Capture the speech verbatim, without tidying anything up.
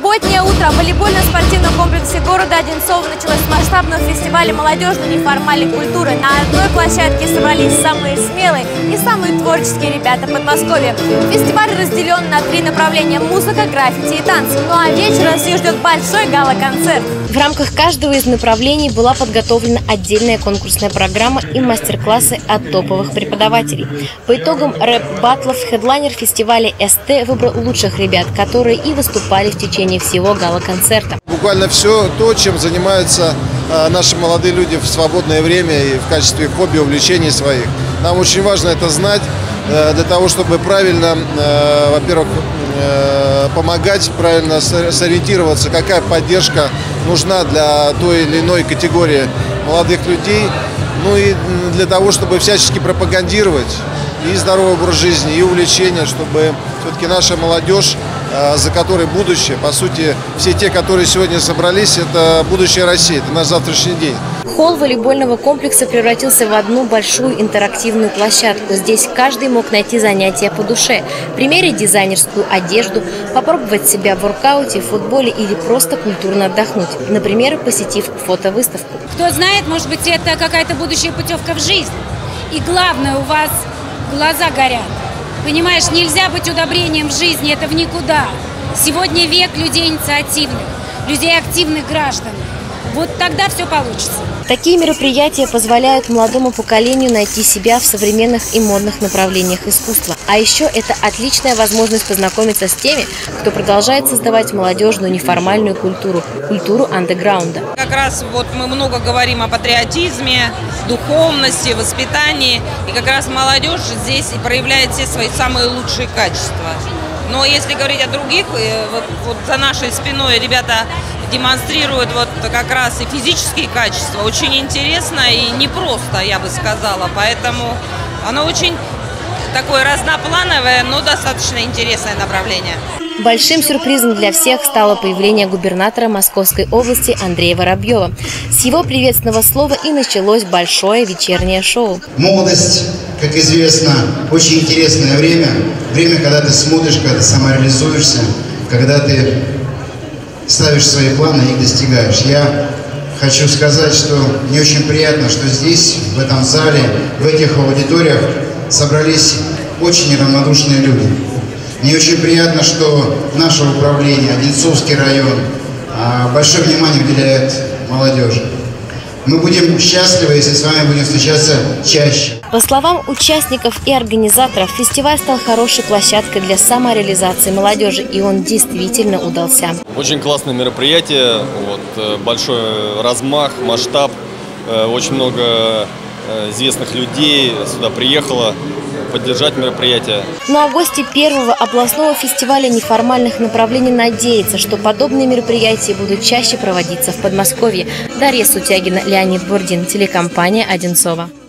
субботнее утро в волейбольно-спортивном комплексе города Одинцово началось с масштабного фестиваля молодежной неформальной культуры. На одной площадке собрались самые смелые и самые творческие ребята Подмосковья. Фестиваль разделен на три направления – музыка, граффити и танцы. Ну а вечером всех ждет большой гала-концерт. В рамках каждого из направлений была подготовлена отдельная конкурсная программа и мастер-классы от топовых преподавателей. По итогам рэп-баттлов хедлайнер фестиваля эс тэ выбрал лучших ребят, которые и выступали в течение всего гала-концерта. Буквально все то, чем занимаются э, наши молодые люди в свободное время и в качестве хобби, увлечений своих. Нам очень важно это знать э, для того, чтобы правильно, э, во-первых, э, помогать, правильно сориентироваться, какая поддержка нужна для той или иной категории молодых людей. Ну и для того, чтобы всячески пропагандировать и здоровый образ жизни, и увлечения, чтобы все-таки наша молодежь, за которой будущее, по сути, все те, которые сегодня собрались, это будущее России, это наш завтрашний день. Холл волейбольного комплекса превратился в одну большую интерактивную площадку. Здесь каждый мог найти занятия по душе, примерить дизайнерскую одежду, попробовать себя в воркауте, в футболе или просто культурно отдохнуть, например, посетив фотовыставку. Кто знает, может быть, это какая-то будущая путевка в жизнь. И главное, у вас глаза горят. Понимаешь, нельзя быть удобрением в жизни, это в никуда. Сегодня век людей инициативных, людей активных граждан. Вот тогда все получится. Такие мероприятия позволяют молодому поколению найти себя в современных и модных направлениях искусства. А еще это отличная возможность познакомиться с теми, кто продолжает создавать молодежную неформальную культуру, культуру андеграунда. Как раз вот мы много говорим о патриотизме, духовности, воспитании. И как раз молодежь здесь и проявляет все свои самые лучшие качества. Но если говорить о других, вот, вот за нашей спиной ребята демонстрируют вот как раз и физические качества. Очень интересно и непросто, я бы сказала. Поэтому оно очень такое разноплановое, но достаточно интересное направление. Большим сюрпризом для всех стало появление губернатора Московской области Андрея Воробьева. С его приветственного слова и началось большое вечернее шоу. Молодость, как известно, очень интересное время. Время, когда ты смотришь, когда ты самореализуешься, когда ты ставишь свои планы и их достигаешь. Я хочу сказать, что мне очень приятно, что здесь, в этом зале, в этих аудиториях собрались очень неравнодушные люди. Мне очень приятно, что наше управление, Одинцовский район, большое внимание уделяет молодежи. Мы будем счастливы, если с вами будем встречаться чаще. По словам участников и организаторов, фестиваль стал хорошей площадкой для самореализации молодежи, и он действительно удался. Очень классное мероприятие, вот, большой размах, масштаб, очень много известных людей сюда приехало поддержать мероприятие. Ну а гости первого областного фестиваля неформальных направлений надеются, что подобные мероприятия будут чаще проводиться в Подмосковье. Дарья Сутягина, Леонид Бурдин, телекомпания Одинцово.